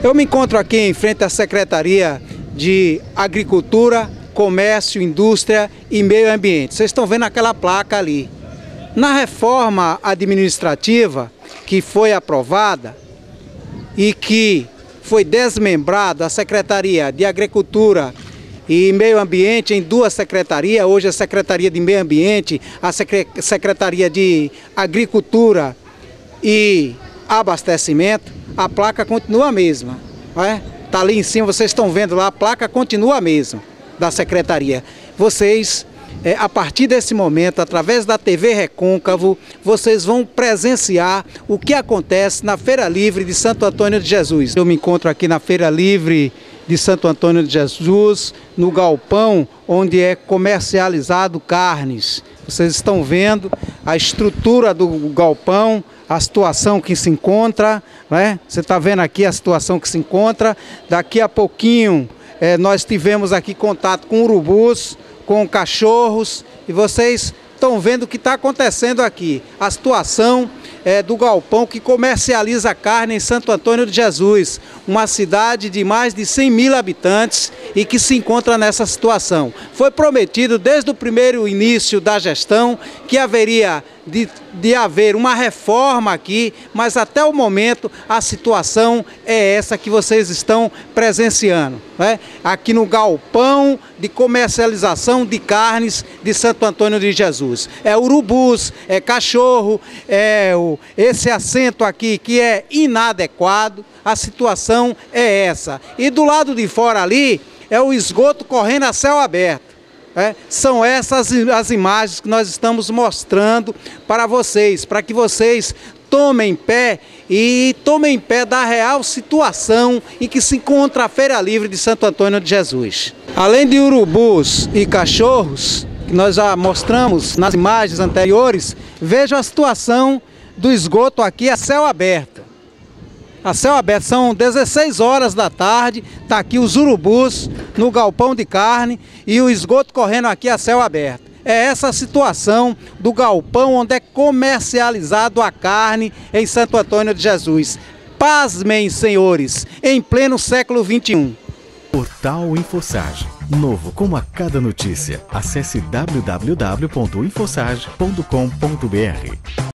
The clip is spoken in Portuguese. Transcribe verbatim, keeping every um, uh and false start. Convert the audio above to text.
Eu me encontro aqui em frente à Secretaria de Agricultura, Comércio, Indústria e Meio Ambiente. Vocês estão vendo aquela placa ali. Na reforma administrativa que foi aprovada e que foi desmembrada a Secretaria de Agricultura e Meio Ambiente em duas secretarias, hoje a Secretaria de Meio Ambiente, a Secretaria de Agricultura e Abastecimento, a placa continua a mesma, não é? Tá ali em cima, vocês estão vendo lá, a placa continua a mesma da Secretaria. Vocês, é, a partir desse momento, através da T V Recôncavo, vocês vão presenciar o que acontece na Feira Livre de Santo Antônio de Jesus. Eu me encontro aqui na Feira Livre de Santo Antônio de Jesus, no galpão onde é comercializado carnes. Vocês estão vendo a estrutura do galpão, a situação que se encontra, né? Você está vendo aqui a situação que se encontra. Daqui a pouquinho é, nós tivemos aqui contato com urubus, com cachorros, e vocês estão vendo o que está acontecendo aqui. A situação é, do galpão que comercializa carne em Santo Antônio de Jesus, uma cidade de mais de cem mil habitantes e que se encontra nessa situação. Foi prometido desde o primeiro início da gestão que haveria de, de haver uma reforma aqui, mas até o momento a situação é essa que vocês estão presenciando, né? Aqui no galpão de comercialização de carnes de Santo Antônio de Jesus. É urubus, é cachorro, é o, esse assento aqui que é inadequado, a situação é essa. E do lado de fora ali é o esgoto correndo a céu aberto. É, são essas as imagens que nós estamos mostrando para vocês, para que vocês tomem pé e tomem pé da real situação em que se encontra a Feira Livre de Santo Antônio de Jesus. Além de urubus e cachorros, que nós já mostramos nas imagens anteriores, vejam a situação do esgoto aqui a céu aberto. A céu aberto, são dezesseis horas da tarde, está aqui os urubus no galpão de carne e o esgoto correndo aqui a céu aberto. É essa a situação do galpão onde é comercializado a carne em Santo Antônio de Jesus. Pasmem, senhores, em pleno século vinte e um. Portal InfoSage. Novo como a cada notícia. Acesse w w w ponto infosage ponto com ponto br.